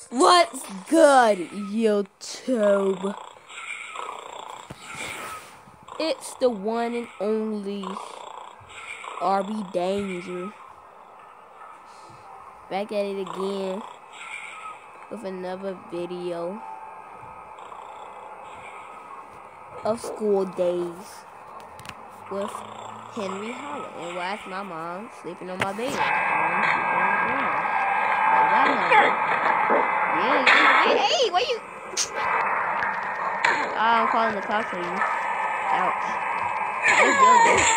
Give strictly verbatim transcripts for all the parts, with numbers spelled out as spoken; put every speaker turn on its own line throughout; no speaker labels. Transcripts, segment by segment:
What's good, YouTube? It's the one and only R B Danger. Back at it again with another video of school days with Henry Holla. And why is my mom sleeping on my bed? Yeah, yeah. Hey, why you? Oh, I'm calling the cops on you. Ouch. That's your gate.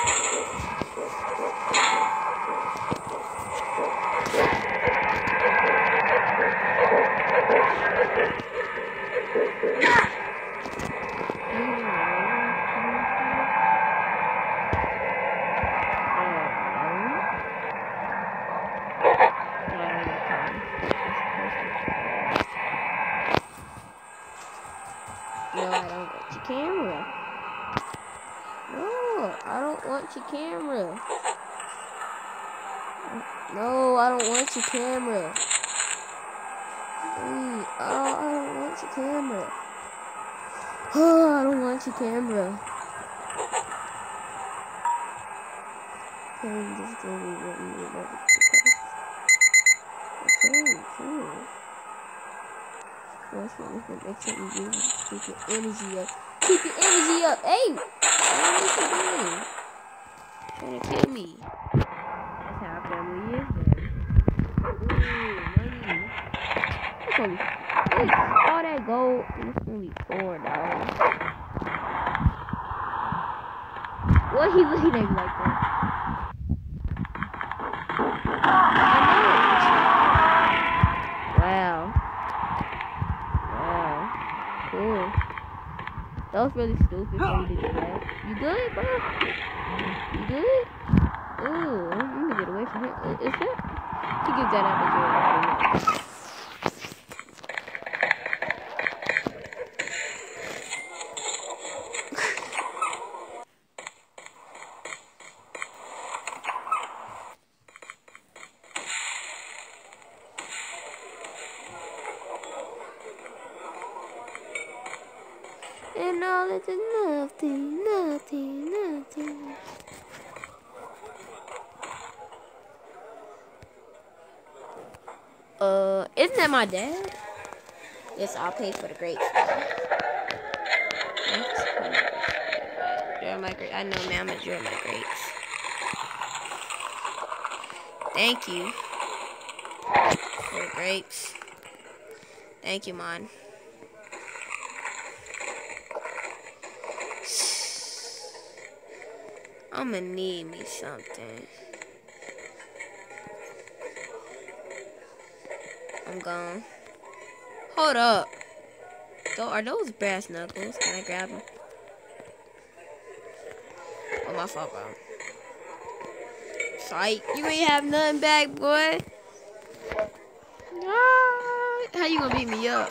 No, I don't want your camera. No, I don't want your camera. No, I don't want your camera. Please. Oh, I don't want your camera. Oh, I don't want your camera. Okay, just give me what you need. Okay, cool. First one is gonna make something good. Keep your energy up. Keep your energy up. Hey! What are you doing? Trying to kill me. That's how our family is, then. Ooh, money. It's gonna be six. All that gold, it's gonna be four dollars. What he looking at me like that? Wow. Wow. Cool. That was really stupid for you to do that. You good, bro? You good? Ooh, I'm gonna get away from him. Is that? To give that out of jail. And all it's nothing, nothing, nothing. Uh, isn't that my dad? Yes, I'll pay for the grapes. You're my grapes. I know, ma'am, but you're my grapes. Thank you for the grapes. Thank you, Mon. I'm gonna need me something. I'm gone. Hold up. Are those brass knuckles? Can I grab them? Oh, my fault, bro. Psych. You ain't have nothing back, boy. Ah, how you gonna beat me up?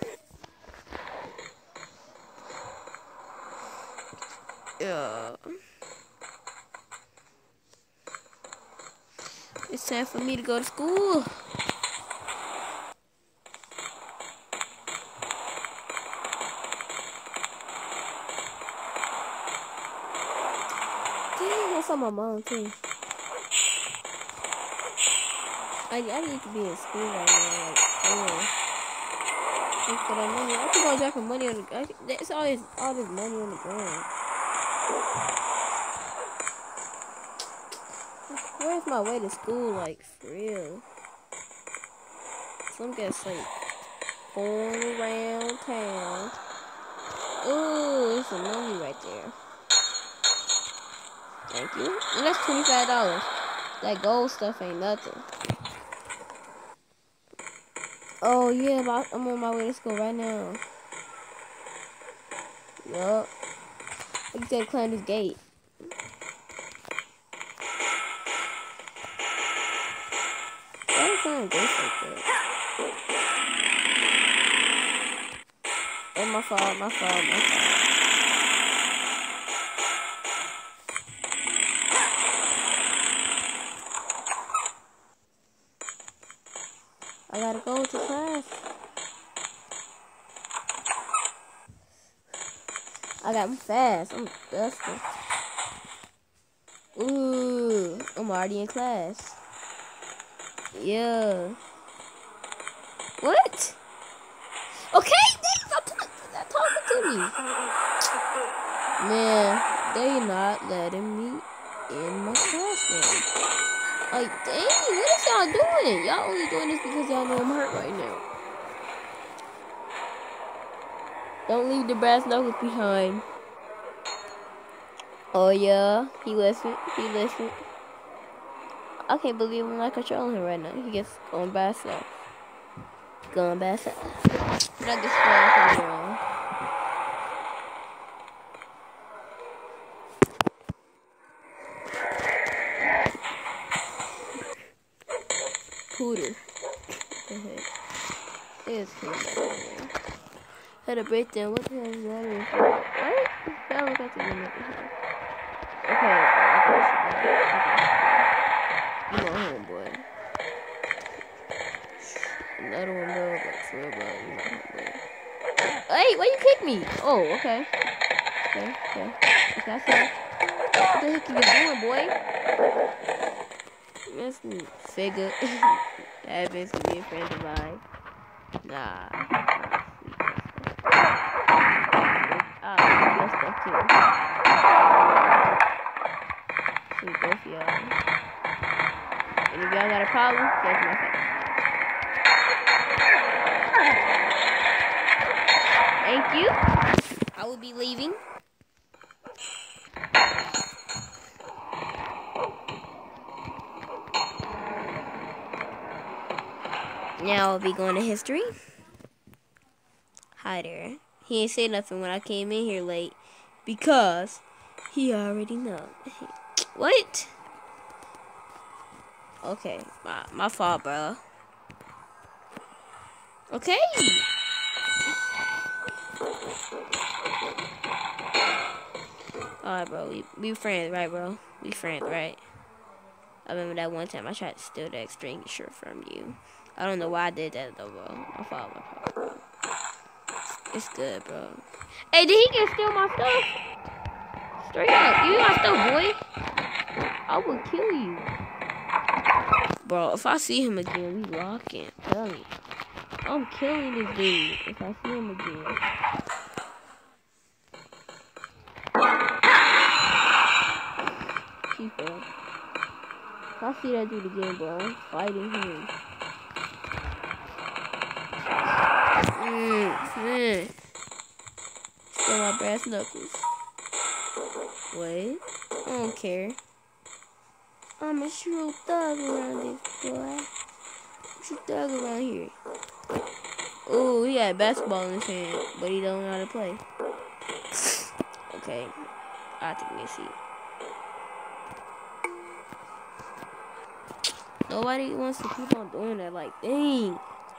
Yeah. It's time for me to go to school. Dang, I saw my mom too. I, I need to be in school right now. Like, oh. Look for that money. I keep on dropping money on the. I, that's all this, all this money on the ground. Where's my way to school? Like, for real. Some guy's like going around town. Ooh, there's some money right there. Thank you. And that's twenty-five dollars. That gold stuff ain't nothing. Oh, yeah, but I'm on my way to school right now. Yup. I just gotta climb this gate. Why is climb gates like that? Oh, my fault, my fault, my fault. I gotta go to class. I got him fast. I'm dusty. Ooh, I'm already in class. Yeah. What? Okay, stop talking to me. Man, they not letting me in my classroom. Like, dang, what is y'all doing? Y'all only doing this because y'all know I'm hurt right now. Don't leave the brass knuckles behind. Oh yeah, he listened. He listened. I can't believe I'm not controlling him right now. He gets going by himself. Going by himself. But I get strong from here on. Pooter. Go ahead. It's cool. Had a breakdown. What the hell is that? What? That look like the unit. Okay, you go home, boy. Another one, bro. But for real, bro. You know home, boy. Hey, why you kick me? Oh, okay. Okay, okay. Okay, I see. What the heck are you doing, boy? That's me. Figure. That bitch can be a friend of mine. Nah. Ah, your stuff too. See both of y'all. And if y'all got a problem, catch my face. Thank you. I will be leaving. Now I'll be going to history. Hi there. He ain't say nothing when I came in here late because he already know. What? Okay, my, my fault, bro. Okay. Alright, bro. We, we friends, right, bro? We friends, right? I remember that one time I tried to steal that extinguisher from you. I don't know why I did that, though, bro. My fault, my fault, bro. It's good, bro. Hey, did he get steal my stuff? Straight up. You got stuff, boy. I will kill you. Bro, if I see him again, we locking. Tell me. I'm killing this dude if I see him again. Keep up. If I see that dude again, bro, I'm fighting him. Mm, mm. Still my brass knuckles. Wait, I don't care. I'm a true thug around this boy. True thug around here. Oh, he had basketball in his hand, but he don't know how to play. Okay, I think we see. Nobody wants to keep on doing that. Like, dang.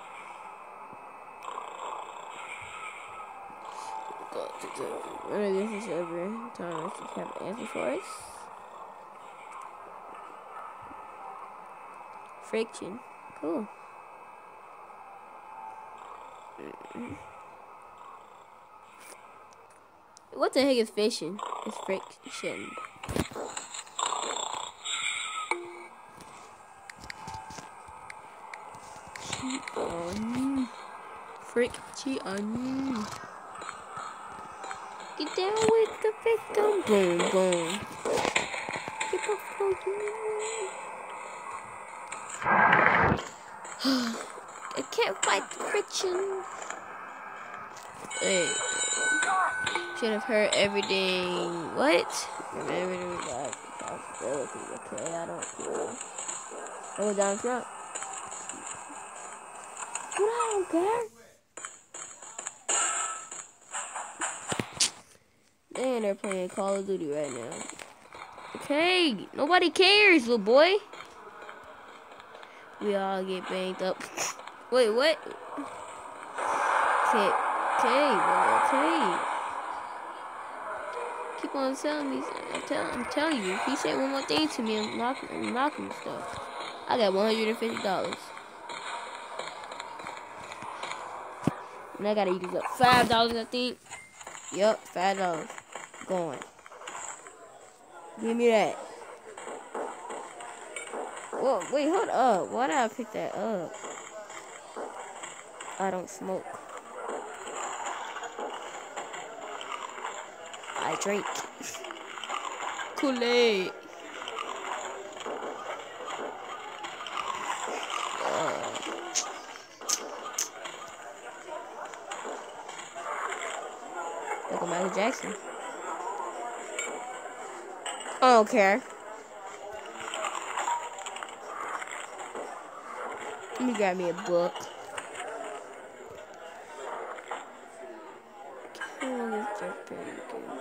One of this is every time I should have an answer for us. Friction. Cool. What the heck is fishing? It's friction. Friction. Get down with the victim. Boom, boom. Get the I can't fight the friction. Hey. Should have heard everything. What? Remember the responsibility. Okay, I don't care. I go down front. But I don't care. Man, they're playing Call of Duty right now. Okay, nobody cares, little boy. We all get banged up. Wait, what? Okay, okay, well, okay. Keep on telling me. I'm, tell, I'm telling you. If he said one more thing to me, I'm knocking, I'm knocking stuff. I got one hundred fifty dollars. And I gotta use up five dollars, I think. Yup, five dollars. Going. Give me that. Whoa, wait, hold up. Why did I pick that up? I don't smoke. I drink Kool-Aid. Uh, look at Michael Jackson. I don't care. Let me grab me a book. Oh, this just pretty good.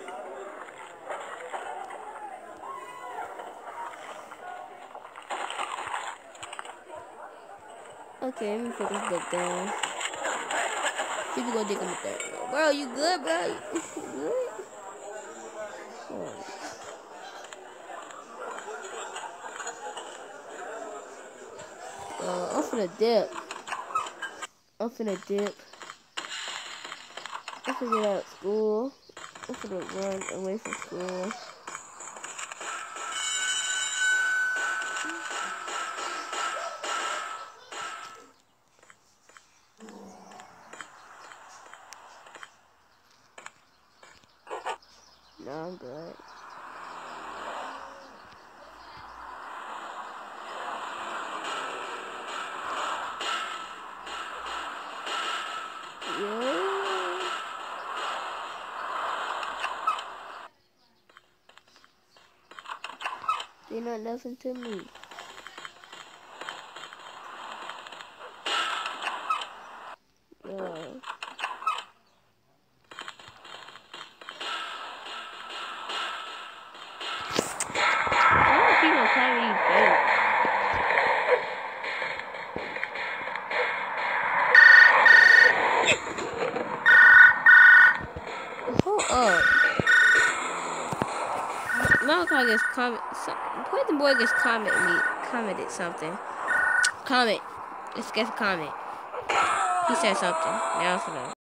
Okay, let me put this book down. See if you gonna dig him with that. Bro, you good, bro? You good? Oh. Uh, I'm finna dip. I'm finna dip. I'm finna get out of school. I'm finna run away from school. No, I'm good. Yeah. They're not nothing to me. Yeah. I don't keep on climbing these gates. Hold up. Malachi just comment. Poison Boy just comment me. Commented something. Comment. Let's guess a comment. He said something. Now it's enough.